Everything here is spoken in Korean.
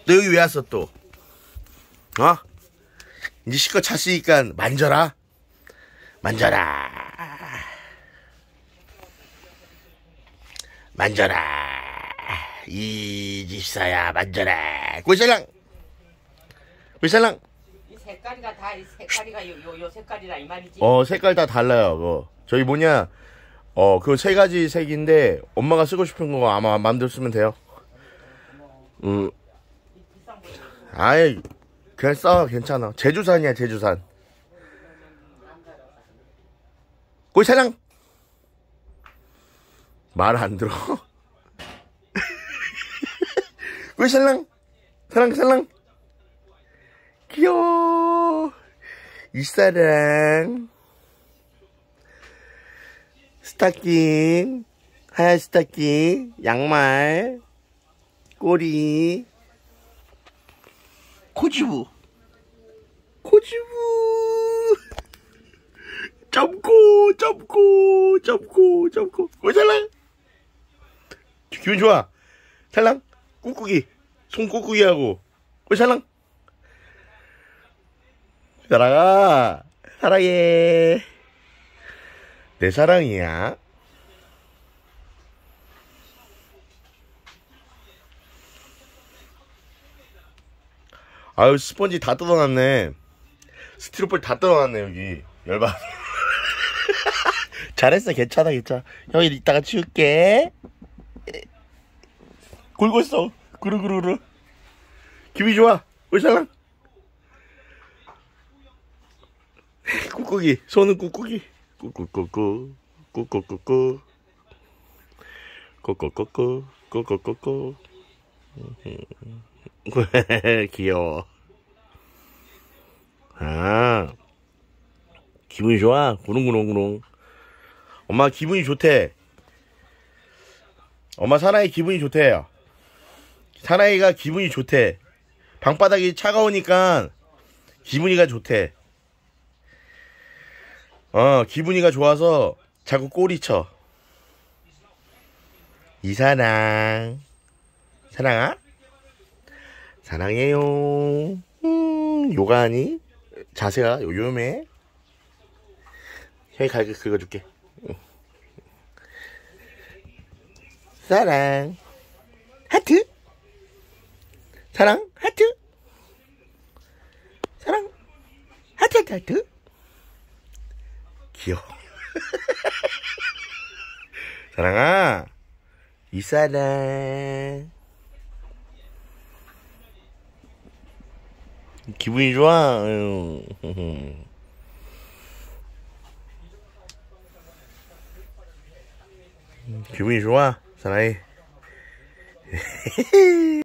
너 여기 왜 왔어 또? 어? 이제 실컷 잤으니까 만져라. 만져라. 만져라. 이 집사야 만져라. 꿀살랑. 꿀살랑. 이 색깔이가 다 이 색깔이가 요 색깔이라 이 말이지. 색깔 다 달라요. 저희 뭐냐? 그 세 가지 색인데 엄마가 쓰고 싶은 거 아마 마음대로 쓰면 돼요. 아이 그냥 써 괜찮아. 제주산이야 제주산. 꿀사랑. 말 안 들어. 꿀사랑. 사랑. 귀여워. 이사랑. 스타킹. 하얀 스타킹. 양말. 꼬리. 코주부. 점고. 왜 살랑? 기분 좋아. 살랑? 꾹꾹이. 손 꾹꾹이 하고. 왜 살랑? 사랑아. 사랑해. 내 사랑이야. 아유, 스펀지 다 뜯어놨네. 스티로폴 다 뜯어놨네, 여기. 열받아. 잘했어, 괜찮아. 형이 이따가 치울게. 굴고 있어. 구르구르. 기분이 좋아. 울살랑. 꾹꾹이. 손은 꾹꾹이. 꾹꾹꾹꾹. 귀여워. 기분이 좋아. 구릉구릉구릉. 엄마 기분이 좋대. 엄마 사나이 기분이 좋대요. 사나이가 기분이 좋대. 방바닥이 차가우니까 기분이가 좋대. 기분이가 좋아서 자꾸 꼬리쳐. 이사랑. 사랑아? 사랑해요. 요가하니? 자세가 요요매. 형이 갈게 긁어줄게. 사랑. 하트. 사랑. 하트. 사랑. 하트. 귀여워. 사랑아. 이사랑. 기분이 좋아. 기분이 좋아. 사나이.